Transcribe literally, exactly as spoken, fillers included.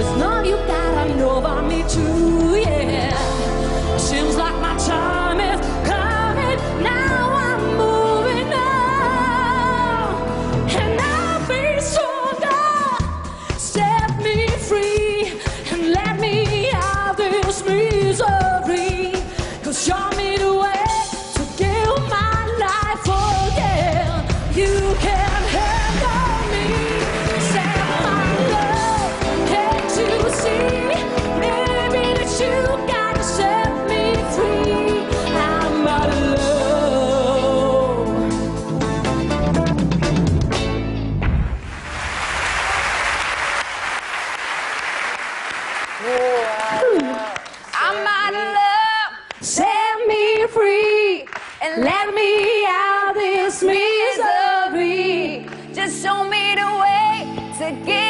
There's none you gotta know about me too, yeah. Seems like my time is coming. Now I'm moving now, and I'll be stronger. Set me free and let me out this misery. 'Cause show me the way to give my life again. You can handle me. Set my love. Can't you see? Maybe that you gotta set me free. I'm out of love. I'm out of love. Set me free and let me out this misery. Just show me the way to get